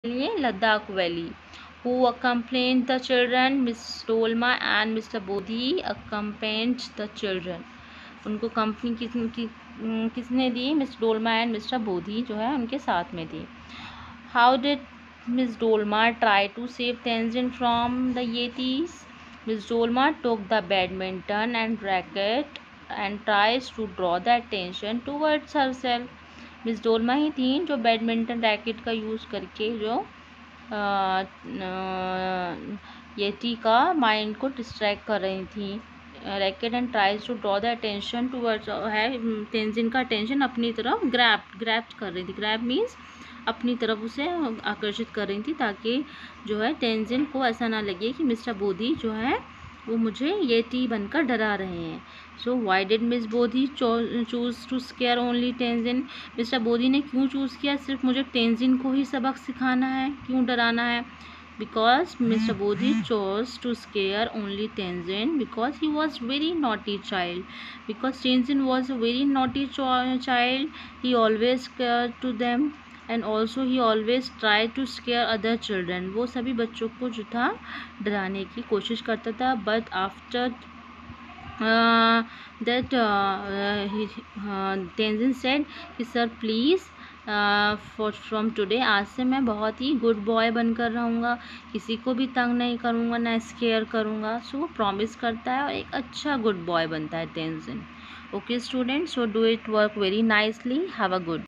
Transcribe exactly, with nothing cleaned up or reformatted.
लिए Ladakh valley. Who accompanied the children? Miss Dolma and Mister Bodhi accompanied the children. उनको company किस कि, किसने दी? Miss Dolma and mister Bodhi जो है उनके साथ में थी। How did miss Dolma try to save Tenzin from the yetis? Miss Dolma took the badminton and racket and tries to draw the attention towards herself. Miss Dolma ही थी जो बैडमिंटन रैकेट का यूज़ करके जो येटी का माइंड को डिस्ट्रैक्ट कर रही थी। Racket and tries to draw the attention towards है तेंजिन का अटेंशन अपनी तरफ ग्रैप ग्रैप कर रही थी। ग्रैप मीन्स अपनी तरफ उसे आकर्षित कर रही थी ताकि जो है तेंजिन को ऐसा ना लगे कि मिस्टर बोधी जो है वो मुझे येटी बनकर डरा रहे हैं। So why did miss Bodhi choose to scare only Tenzin? Mister Bodhi ने क्यों चूज़ किया सिर्फ मुझे तेंजिन को ही सबक सिखाना है, क्यों डराना है? Because Mister Bodhi chose to scare only Tenzin because he was very naughty child. Because Tenzin was a very naughty child, he always scared to them and also he always tried to scare other children. वो सभी बच्चों को जो था डराने की कोशिश करता था। But after uh, that uh, he, uh, Tenzin said कि sir please for from today आज से मैं बहुत ही गुड बॉय बनकर रहूँगा, किसी को भी तंग नहीं करूँगा, ना स्केयर करूँगा। सो वो प्रॉमिस करता है और एक अच्छा गुड बॉय बनता है Tenzin. Okay student, so do it work very nicely. Have a good